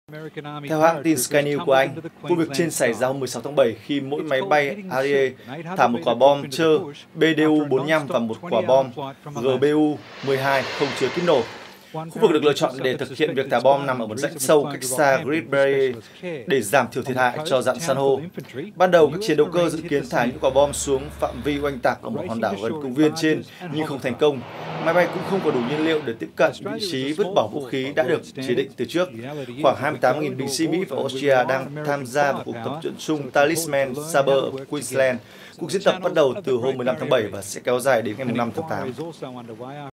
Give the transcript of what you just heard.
Theo hãng tin Sky News của Anh, vụ việc trên xảy ra hôm 16 tháng 7 khi mỗi máy bay Harrier thả một quả bom chơ BDU-45 và một quả bom GBU-12 không chứa kíp nổ. Khu vực được lựa chọn để thực hiện việc thả bom nằm ở một rãnh sâu cách xa Great Barrier để giảm thiểu thiệt hại cho dạn san hô. Ban đầu, các chiến đấu cơ dự kiến thả những quả bom xuống phạm vi oanh tạc ở một hòn đảo gần công viên trên nhưng không thành công. Máy bay cũng không có đủ nhiên liệu để tiếp cận vị trí vứt bỏ vũ khí đã được chỉ định từ trước. Khoảng 28.000 binh sĩ Mỹ và Australia đang tham gia vào cuộc tập trận chung Talisman Sabre ở Queensland. Cuộc diễn tập bắt đầu từ hôm 15 tháng 7 và sẽ kéo dài đến ngày 5 tháng 8.